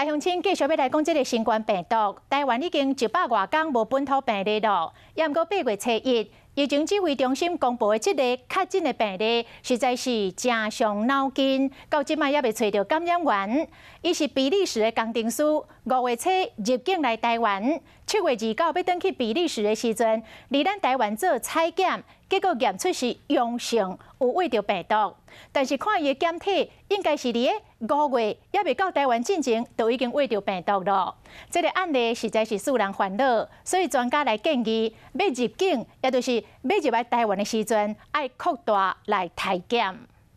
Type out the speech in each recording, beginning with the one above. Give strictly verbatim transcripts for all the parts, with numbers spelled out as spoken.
台乡亲继续要来讲这个新冠病毒，台湾已经一百外天无本土病例了。也毋过八月初一，疫情指挥中心公布的这个确诊的病例，实在是真伤脑筋。到即卖也未找到感染源。伊是比利时的工程师，五月初入境来台湾，七月二九要转去比利时的时阵，离咱台湾做采检，结果验出是阳性，有胃着病毒。但是看伊的检体，应该是伫个五月也未到台湾进前，就已经胃着病毒了。这个案例实在是使人烦恼，所以专家来建议，要入境，也就是要入来台湾的时阵，爱扩大来体检。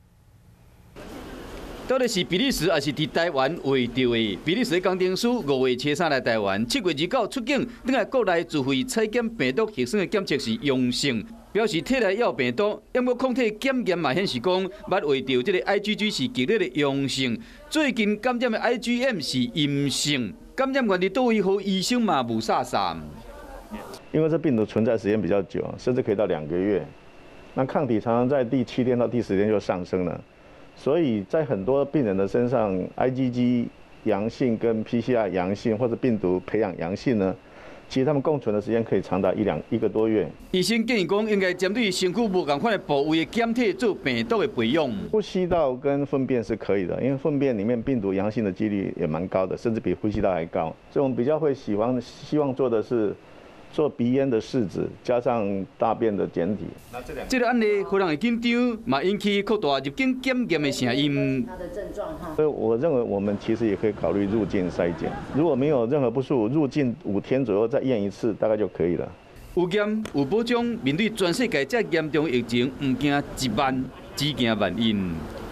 到底是比利时还是伫台湾为着的？比利时的工程师五月初三来台湾，七月二九出境，等来国内自费采检病毒核酸的检测是阳性，表示体内也有病毒。不过抗体检验嘛显示讲，捌为着这个 I G G 是极烈的阳性，最近感染的 I G M 是阴性，感染源伫倒位和医生嘛无啥啥。 因为这病毒存在时间比较久，甚至可以到两个月，那抗体常常在第七天到第十天就上升了。所以在很多病人的身上 ，I G G 阳性跟 P C R 阳性或者病毒培养阳性呢，其实他们共存的时间可以长达一两一个多月。 医生建议讲，应该针对身躯无同款的部位的检体做病毒的培养。 呼吸道跟粪便是可以的，因为粪便里面病毒阳性的几率也蛮高的，甚至比呼吸道还高。所以我们比较会喜欢希望做的是。做鼻咽的试纸，加上大便的检体。 这个案例互人会紧张，嘛引起扩大入境检验的声音。 他的症状哈。 所以我认为我们其实也可以考虑入境筛检，如果没有任何不舒服，入境五天左右再验一次，大概就可以了。 有检有保障，面对全世界这严重疫情，唔惊一万，只惊万一。